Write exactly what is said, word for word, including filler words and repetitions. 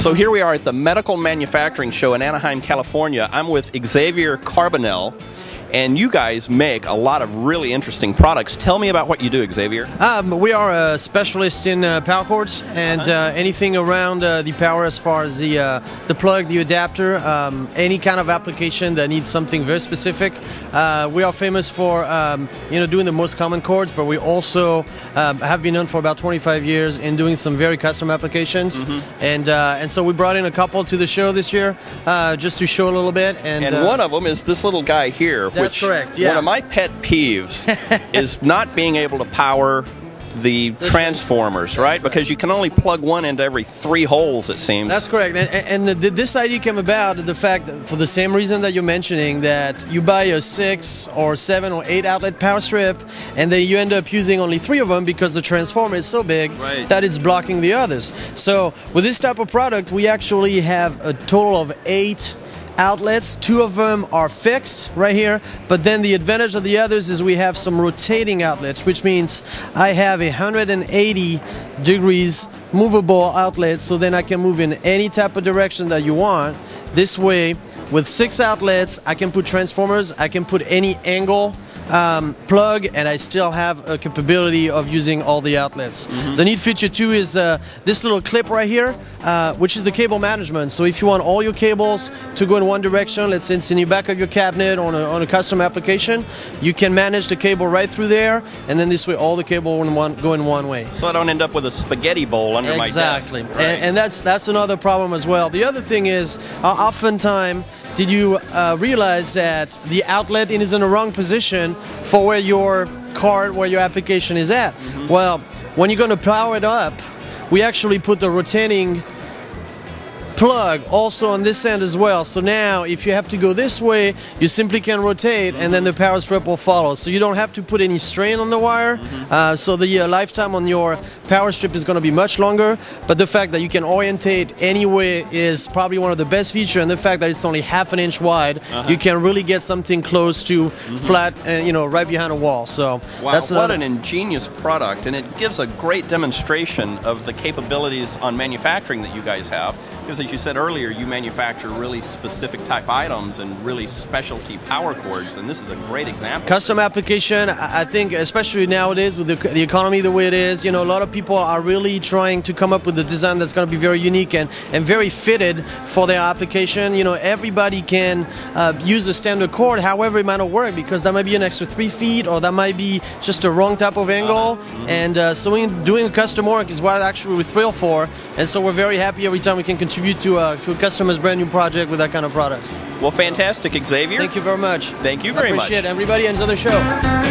So here we are at the Medical Manufacturing Show in Anaheim, California. I'm with Xavier Carbonell, and you guys make a lot of really interesting products. Tell me about what you do, Xavier. Um, we are a specialist in uh, power cords and Uh-huh. uh, anything around uh, the power as far as the uh, the plug, the adapter, um, any kind of application that needs something very specific. Uh, we are famous for um, you know doing the most common cords, but we also um, have been known for about twenty-five years in doing some very custom applications. Mm-hmm. And uh, and so we brought in a couple to the show this year uh, just to show a little bit. And, And uh, one of them is this little guy here. That's which correct, yeah. One of my pet peeves is not being able to power the transformers, right? Because you can only plug one into every three holes, it seems. That's correct. And, and the, this idea came about the fact that for the same reason that you're mentioning, that you buy a six or seven or eight outlet power strip, and then you end up using only three of them because the transformer is so big Right. that it's blocking the others. So with this type of product, we actually have a total of eight outlets. Two of them are fixed right here, but then the advantage of the others is we have some rotating outlets, which means I have a one hundred eighty degrees movable outlet, so then I can move in any type of direction that you want. This way, with six outlets, I can put transformers, I can put any angle Um, plug, and I still have a capability of using all the outlets. Mm-hmm. The neat feature too is uh, this little clip right here, uh, which is the cable management. So if you want all your cables to go in one direction, let's say it's in the back of your cabinet on a, on a custom application, you can manage the cable right through there, and then this way all the cable in one, go in one way. So I don't end up with a spaghetti bowl under my desk. Exactly, Right. and, and that's that's another problem as well. The other thing is, uh, oftentimes, did you uh, realize that the outlet is in the wrong position for where your card, where your application is at? Mm-hmm. Well, when you're going to power it up, we actually put the rotating plug also on this end as well. So now if you have to go this way, you simply can rotate, mm-hmm. and then the power strip will follow. So you don't have to put any strain on the wire. Mm-hmm. uh, so the uh, lifetime on your power strip is going to be much longer, but the fact that you can orientate anyway is probably one of the best features, and the fact that it's only half an inch wide, uh-huh. you can really get something close to mm-hmm. flat, uh, you know, right behind a wall. So wow, that's what another an ingenious product, and it gives a great demonstration of the capabilities on manufacturing that you guys have. Because as you said earlier, you manufacture really specific type items and really specialty power cords, and this is a great example. Custom application, I think, especially nowadays with the, the economy the way it is, you know, a lot of people are really trying to come up with a design that's going to be very unique and, and very fitted for their application. You know, everybody can uh, use a standard cord, however it might not work, because that might be an extra three feet, or that might be just a wrong type of angle. Uh-huh. Mm-hmm. And uh, so when doing custom work is what actually we're thrilled for, and so we're very happy every time we can contribute to a, to a customer's brand new project with that kind of products. Well, fantastic, Xavier. Thank you very much. Thank you very I appreciate much. It. Everybody enjoy the show.